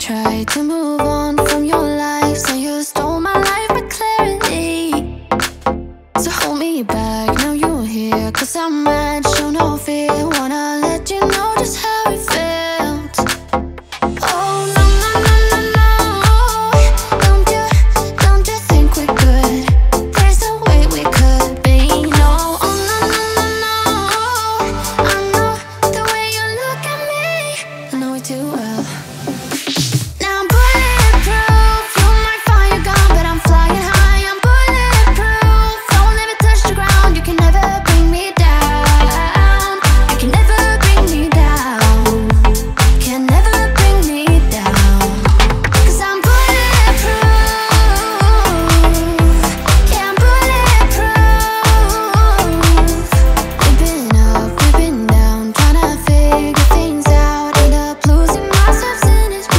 try to move on from your life, so you stole my life by clarity. So hold me back, now you're here, 'cause I'm mad, show no fear. Wanna let you know just how it felt. Oh no, no, no, no, no. Don't you think we're good? There's no way we could be, no. Oh no, no, no, no. I know the way you look at me, I know it too well. Now I'm bulletproof, you're my fire gun, but I'm flying high. I'm bulletproof, don't let me touch the ground. You can never bring me down. You can never bring me down. Can never bring me down. 'Cause I'm bulletproof. Yeah, I'm bulletproof. We've been up, we've been down, trying to figure things out. End up losing myself in it.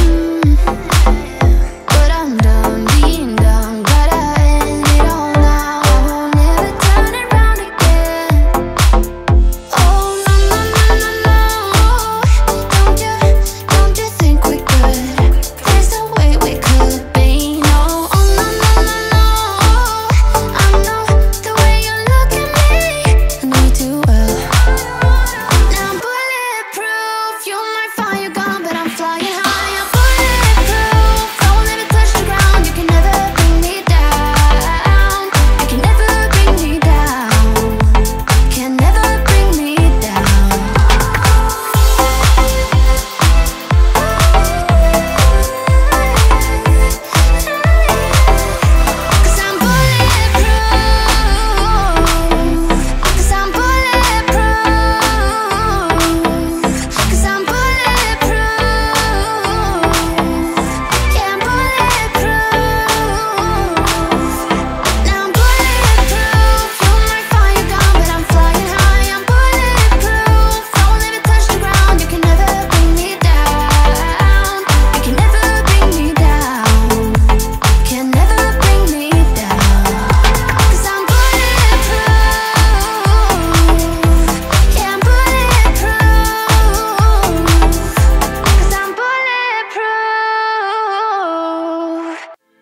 But I'm done being done, glad I end it all now. I won't ever turn it round again. Oh no, no, no, no, no. Don't you think we're good? There's no way we could be, no. Oh no, no, no, no. I know the way you look at me, I know it too well. Now I'm bulletproof, you're my fire gun, but I'm flying high. I'm bulletproof, don't let me touch the ground. You can never bring me down. You can never bring me down. Can never bring me down. 'Cause I'm bulletproof. 'Cause I'm bulletproof. 'Cause I'm bulletproof. Yeah, I'm bulletproof. Now I'm bulletproof, you're my fire gun, but I'm flying high. I'm bulletproof, don't let me touch the ground. You can never bring me down. You can never bring me down. Can never bring me down. 'Cause I'm bulletproof. Yeah, I'm bulletproof. 'Cause I'm bulletproof.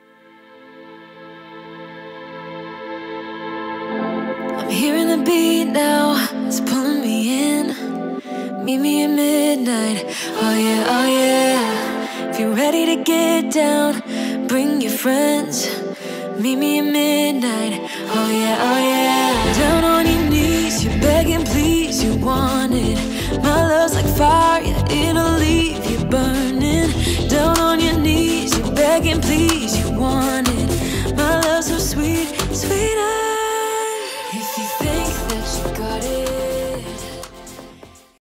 I'm hearing the beat now, it's pulling me in. Meet me at midnight, oh yeah, oh yeah. If you're ready to get down, bring your friends. Meet me at midnight, oh yeah, oh yeah. Down on your knees, you're begging please, you want it. My love's like fire, yeah,